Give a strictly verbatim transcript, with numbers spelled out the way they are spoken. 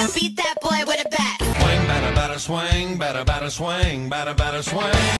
Beat that boy with a bat. Swing, batter, batter, swing, batter, batter, swing, batter, batter, swing.